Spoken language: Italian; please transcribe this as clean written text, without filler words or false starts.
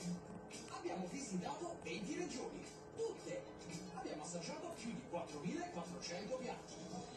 Abbiamo visitato 20 regioni, tutte. Abbiamo assaggiato più di 4.400 piatti.